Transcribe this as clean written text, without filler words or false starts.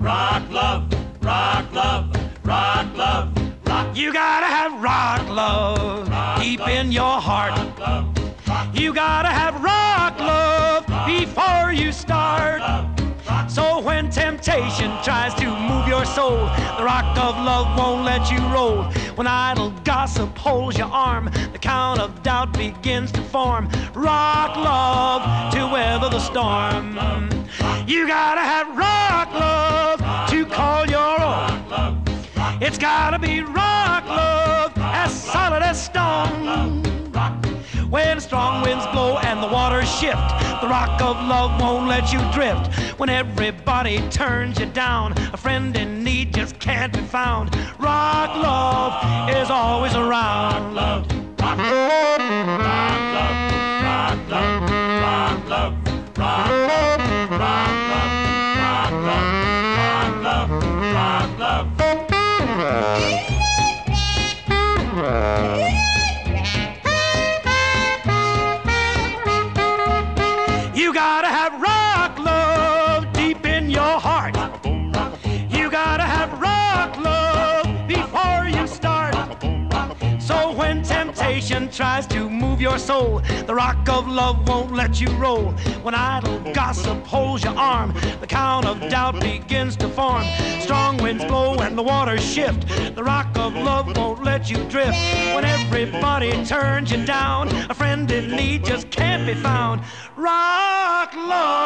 rock love, rock love, rock love, rock. You gotta have rock love deep in your heart. You gotta have rock love before you start. So when temptation tries to move your soul, the rock of love won't let you roll. When idle gossip holds your arm, the count of doubt begins to form. Rock love to weather the storm. You gotta have rock love to call your own. It's gotta be rock love as solid as stone. When strong winds blow and the waters shift, the rock of love won't let you drift. When everybody turns you down, a friend in need just can't be found. Rock love is always around. Rock love, rock love, rock love, rock love, rock love, rock love, rock love, rock love, rock love, rock love. You gotta have rock love deep in your heart. You gotta have rock love before you start. So when temptation tries to move your soul, the rock of love won't let you roll. When idle gossip holds your arm, the count of doubt begins to form. Strong winds blow and the waters shift, the rock of love won't let you drift. When everybody turns you down, a friend in need just can't be found. Rock love